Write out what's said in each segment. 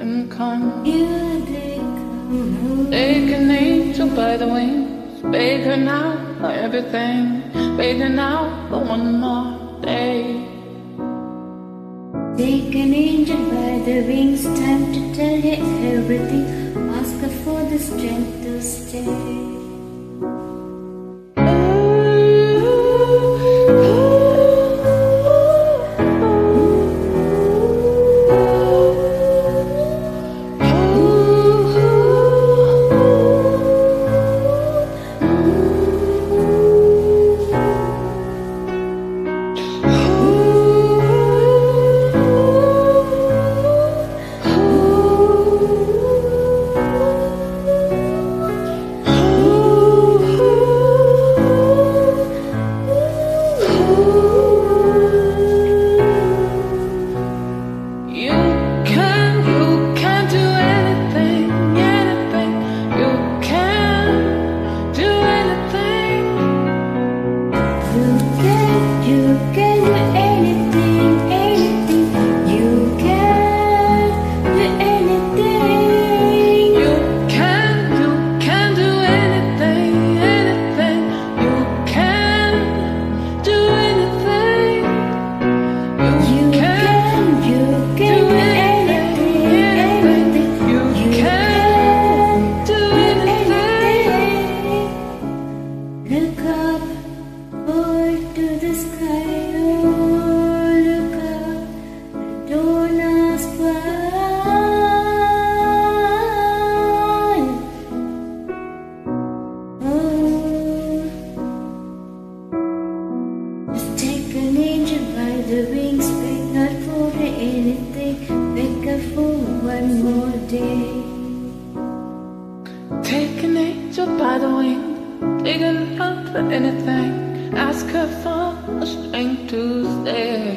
can come. Here they come. Take an angel by the wings, beg her now for everything, beg her now for one more day. Take an angel by the wings, time to tell you everything. Ask her for the strength to stay. Look up, hold to the sky, oh look up, don't ask why. Oh, just take an angel by the wings, beg not for anything, beg her for one more day. Take an angel by the wing, dig her out for anything, ask her for the strength to stay.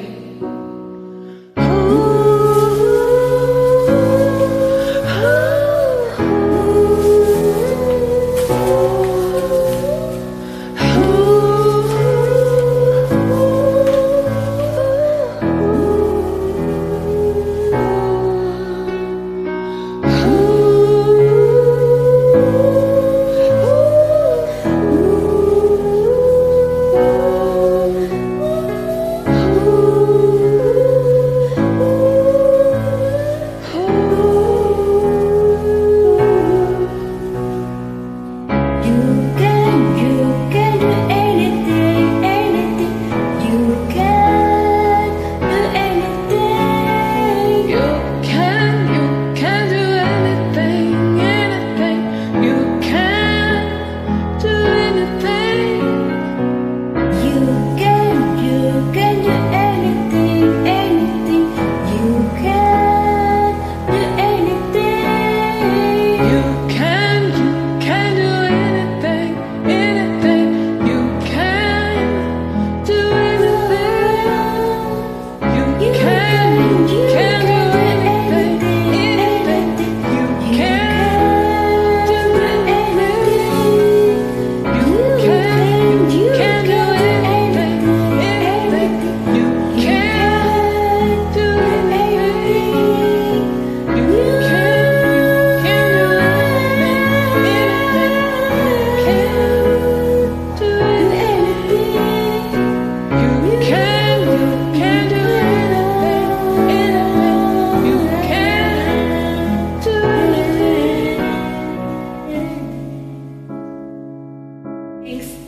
Thanks.